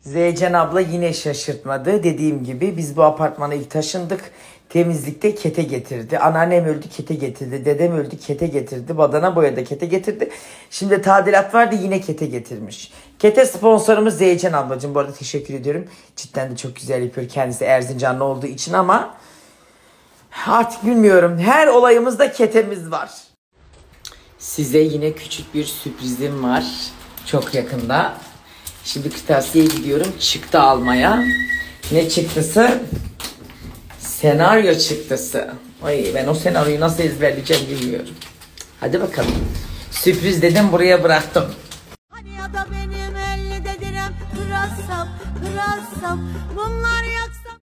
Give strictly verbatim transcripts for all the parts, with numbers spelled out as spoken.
Zeycan abla yine şaşırtmadı. Dediğim gibi biz bu apartmana ilk taşındık. Temizlikte kete getirdi. Anneannem öldü, kete getirdi. Dedem öldü, kete getirdi. Badana boyadı, kete getirdi. Şimdi tadilat vardı, yine kete getirmiş. Kete sponsorumuz Zeycan ablacığım. Bu arada teşekkür ediyorum. Cidden de çok güzel yapıyor. Kendisi Erzincanlı olduğu için ama artık bilmiyorum. Her olayımızda ketemiz var. Size yine küçük bir sürprizim var. Çok yakında. Şimdi kırtasiyeye gidiyorum. Çıktı almaya. Ne çıktısı? Senaryo çıktısı. Ay, ben o senaryoyu nasıl ezberleyeceğim bilmiyorum. Hadi bakalım. Sürpriz dedim, buraya bıraktım. Hani ya da benim elli dedirem pırasam, pırasam, bunlar yaksam.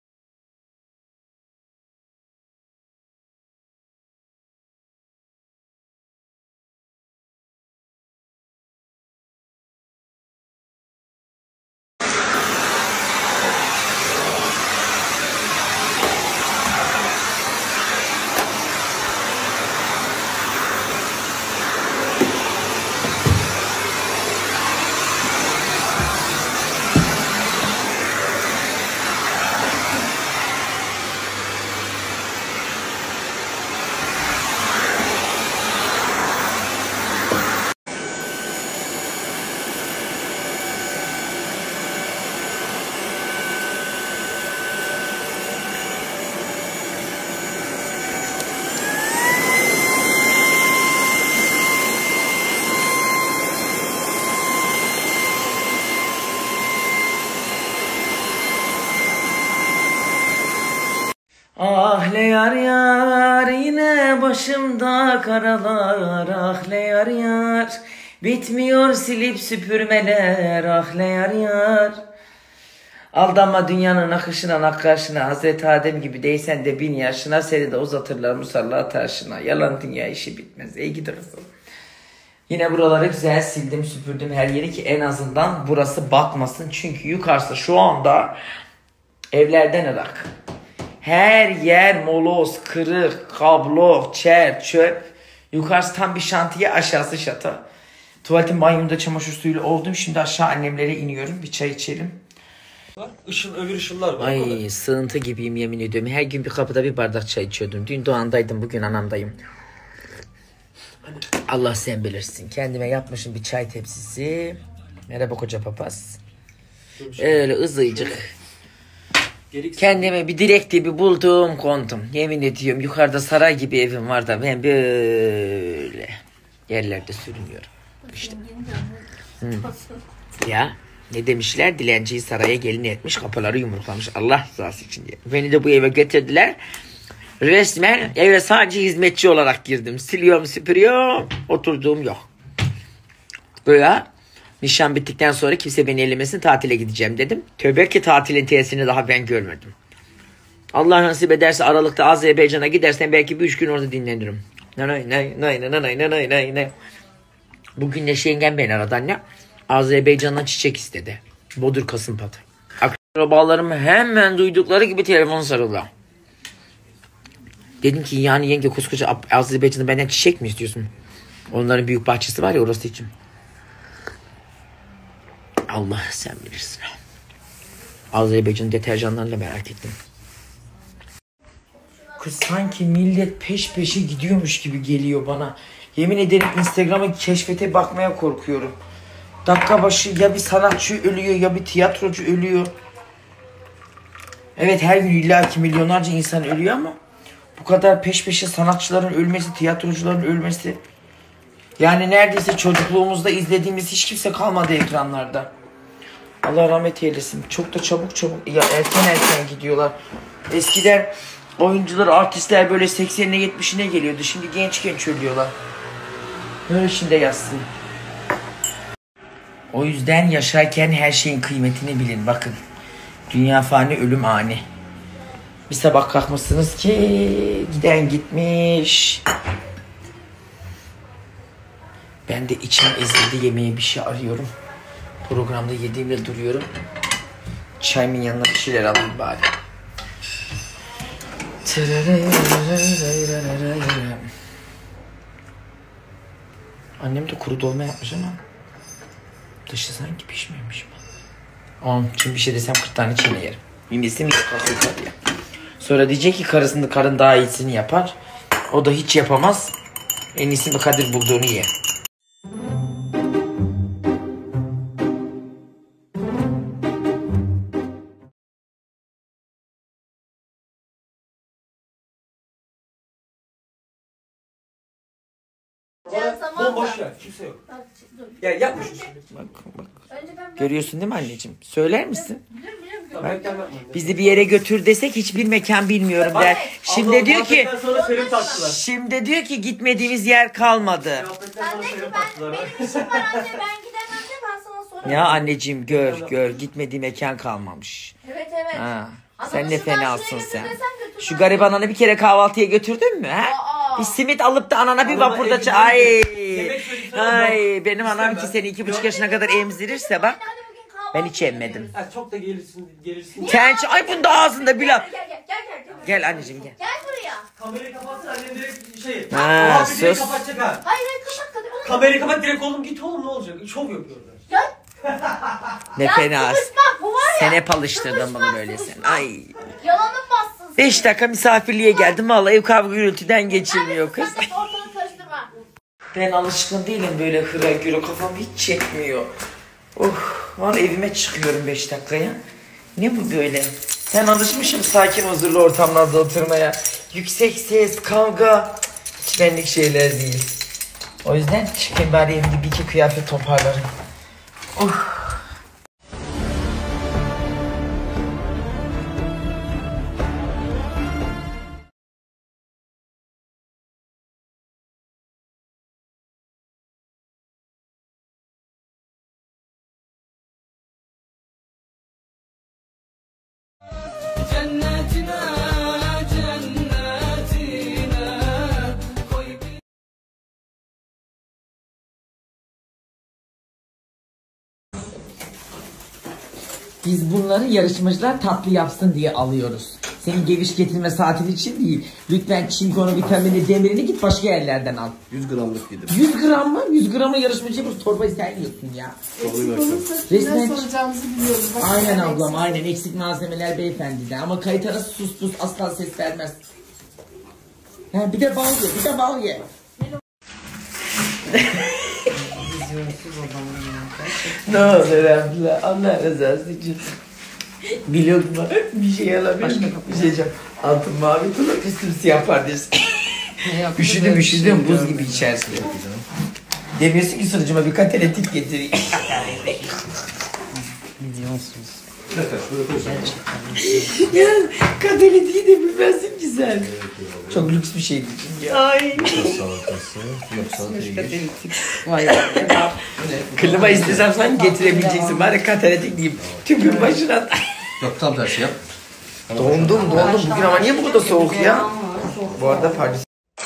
Ah le yar yar, yine başımda karalar. Ah le yar yar, bitmiyor silip süpürmeler. Ah le yar yar. Aldanma dünyanın akışına nakkaşına. Hazreti Adem gibi değsen de bin yaşına. Seni de uzatırlar musalla taşına. Yalan dünya işi bitmez. Ey gidiyorsun. Yine buraları güzel sildim süpürdüm her yeri ki en azından burası batmasın. Çünkü yukarısı şu anda evlerden ırak. Her yer moloz, kırık, kablo, çer, çöp. Yukarısı tam bir şantiye, aşağısı şato. Tuvaletin banyomda çamaşır suyuyla oldum. Şimdi aşağı annemlere iniyorum. Bir çay içelim. Işıl, öbür ışıllar var. Ay sığıntı gibiyim yemin ediyorum. Her gün bir kapıda bir bardak çay içiyordum. Dün Doğan'daydım, bugün anamdayım. Allah sen bilirsin. Kendime yapmışım bir çay tepsisi. Merhaba koca papaz. Öyle ızıcık. Kendime bir dilek gibi buldum, kondum. Yemin ediyorum yukarıda saray gibi evim var da ben böyle yerlerde sürünüyorum. İşte. Hmm. Ya ne demişler? Dilenciyi saraya gelin etmiş, kapıları yumruklamış. Allah rızası için diye. Beni de bu eve getirdiler. Resmen eve sadece hizmetçi olarak girdim. Siliyorum, süpürüyorum. Oturduğum yok. Böyle nişan bittikten sonra kimse beni ellemesin, tatile gideceğim dedim. Tövbe ki tatilin tesisini daha ben görmedim. Allah nasip ederse Aralık'ta Azerbaycan'a gidersen belki bir üç gün orada dinlenirim. Nay nay nay nay nay nay nay nay. Bugün Neşe yengem beni aradı anne. Azerbaycan'dan çiçek istedi. Bodur Kasımpatı. Akrabalarım hemen duydukları gibi telefon sarıldı. Dedim ki yani yenge koskoca Azerbaycan'da benden çiçek mi istiyorsun? Onların büyük bahçesi var ya, orası için. Allah sen bilirsin. Azerbaycan deterjanlarını da merak ettim. Kız sanki millet peş peşe gidiyormuş gibi geliyor bana. Yemin ederim Instagram'a keşfete bakmaya korkuyorum. Dakika başı ya bir sanatçı ölüyor ya bir tiyatrocu ölüyor. Evet her gün illaki milyonlarca insan ölüyor ama bu kadar peş peşe sanatçıların ölmesi, tiyatrocuların ölmesi. Yani neredeyse çocukluğumuzda izlediğimiz hiç kimse kalmadı ekranlarda. Allah rahmet eylesin. Çok da çabuk çabuk ya erken erken gidiyorlar. Eskiden oyuncular, artistler böyle seksenine yetmişine geliyordu. Şimdi genç genç ölüyorlar. Böyle şimdi yazsın. O yüzden yaşarken her şeyin kıymetini bilin. Bakın. Dünya fani, ölüm ani. Bir sabah kalkmışsınız ki giden gitmiş. Ben de içim ezildi, yemeğe bir şey arıyorum. Programda yediğimle duruyorum. Çayımın yanına bir şeyler alayım bari. Annem de kuru dolma yapmış ama dışı sanki pişmemiş mi? On, şimdi bir şey desem kırk tane çiğne yerim. Yemesi mi kalkıyor ya. Sonra diyecek ki karısını karın daha iyisini yapar. O da hiç yapamaz. En iyisi bir Kadir bulduğunu ye. Bomboş ver. Kimse yok. Ya yapma şunu. Bak bak. Görüyorsun değil mi anneciğim? Söyler misin? Bak. Bizi bir yere götür desek hiçbir mekan bilmiyorum der. Şimdi diyor ki sonra serum taktılar. şimdi diyor ki gitmediğimiz yer kalmadı. Sen de ki ben, Benim işim var anne, ben gidemem de ben sana sorarım. Ya anneciğim gör gör gitmediği mekan kalmamış. Evet evet. Ha. Adamı Sen ne şuradan fenasın şuraya sen. götür desem götürmez. Şu gariban ananı bir kere kahvaltıya götürdün mü? Ha? Aa. Bir simit alıp da anana bir Anama vapurda evde ç- Ay. yemek söyleyip sana Ay bak. benim anam ki İstemem. seni iki buçuk yaşına kadar emzirirse bak. Hadi bugün kahvaltı Ben hiç emmedim. Ha, çok da gelirsin gelirsin. Sen ç- ay bunda ağzında bir laf. Gel gel gel gel gel. Gel anneciğim gel. Gel buraya. Kamerayı kapatsın annem direkt şey. Ha, Muhabbeti direkt sus. kapatacak ha. Hayır hayır kapat Kadir. Onu Kamerayı kapat direkt oğlum git oğlum ne olacak? Şov yapıyorlar. Ya, Ne ya fena. sıkışmak bu var ya. Sen hep alıştırdın bunu Sıkışmak, böyle sen. sıkışmak. Ay. Yalanın bassın. Beş dakika misafirliğe geldim. Vallahi ev kavga gürültüden geçilmiyor kız. Sen de ortalığı karıştırma. Ben alışkın değilim böyle hıra güre, kafam hiç çekmiyor. Oh, vallahi evime çıkıyorum beş dakikaya. Ne bu böyle? Ben alışmışım sakin huzurlu ortamlarda oturmaya. Yüksek ses, kavga hiç benlik şeyler değil. O yüzden çıkayım bari evimde bir iki kıyafet toparlarım. Oh. Biz bunları yarışmacılar tatlı yapsın diye alıyoruz. Senin geviş getirme saatin için değil. Lütfen çinkonu, vitamini, demirini git başka yerlerden al. yüz gramlık yedim. yüz gram mı? yüz gramı yarışmacıya bu torbayı sen yiyorsun ya. Resmen... soracağımızı biliyoruz. Bak, Aynen ablam aynen eksik malzemeler beyefendiden ama kayıt arası sus pus asla ses vermez. Ha, bir de bal ye, bir de bal ye. Ne olur abla, Allah rızası için. Bir lokma, bir şey alabilir miyim? Bir şey diyeceğim. Altın mavi tulak, üstüm siyah pardesi. Üşüdüm üşüdüm, buz gibi içersin. Demiyorsun ki sunucuma bir kataletik getireyim. Ne diyorsunuz? Ya kataletiği de bilmezsin ki sen. Çok lüks bir şeydi çünkü. Ay. Salatası. Yok salatayı geç. Klima istesem sen getirebileceksin. Bari kataletik diyeyim. Tüpün başına. Yok tam tersi yap. Dondum dondum bugün ama niye bu kadar soğuk ya? Bu arada pardon.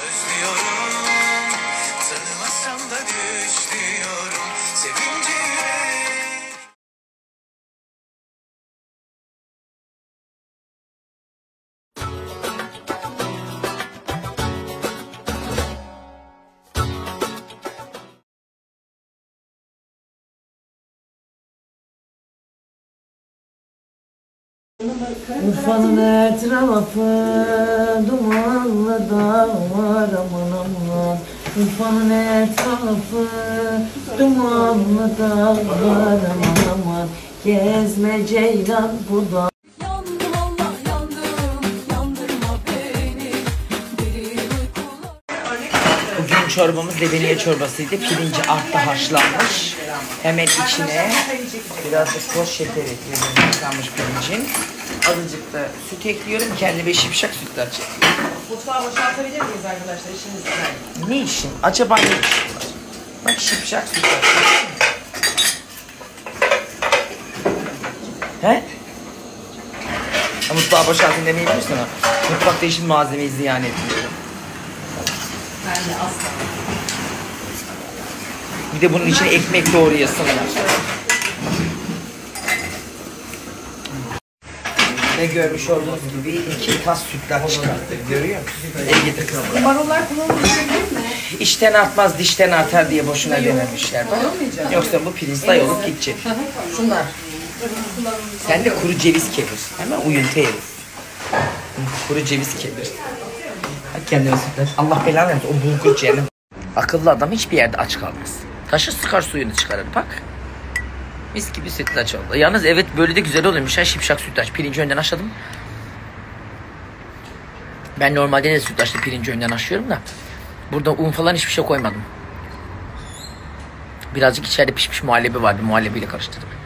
Urfa'nın etrafı dumanlı dağlar aman aman. Urfa'nın etrafı dumanlı dağlar aman aman. Gezme ceylan bu da. Yandım Allah yandım, yandırma beni. Derin uykular. Bugün çorbamız lebeniye çorbasıydı. Pirinci altta haşlanmış. Hemen içine biraz da toz şeker ekliyorum. Yıkanmış pirincin. Azıcık da süt ekliyorum. Kendime şipşak sütler çekiyorum. Mutfağı boşaltabilir miyiz arkadaşlar? İşimiz güzel. Ne işin? Acaba ne işin var? Bak şipşak sütler çekiyorum. He? Ha, mutfağı boşaltın demeyi bilirsin ama mutfakta işin malzemeyi ziyan etmiyorum. Ben de asla. Bir de bunun içine ekmek doğrayasınlar. Ve görmüş olduğunuz gibi iki tas sütler çıkarttık. Görüyor musun? El getir kızım. Marullar kullanılabilir mi? İşten artmaz dişten artar diye boşuna dememişler. Bak. Yoksa bu pirinç olup gidecek. Şunlar. Sen de kuru ceviz kevir. Hemen uyuntu herif. Kuru ceviz kevir. Hadi kendine sütlaç. Allah belanı versin. O bulgur cehennem. Akıllı adam hiçbir yerde aç kalmaz. Taşı sıkar suyunu çıkarır bak. Mis gibi sütlaç oldu. Yalnız evet böyle de güzel oluyormuş. Ha, şipşak sütlaç. Pirinci önden haşladım. Ben normalde de sütlaçla pirinci önden haşlıyorum da. Burada un falan hiçbir şey koymadım. Birazcık içeride pişmiş muhallebi vardı. Muhallebiyle karıştırdım.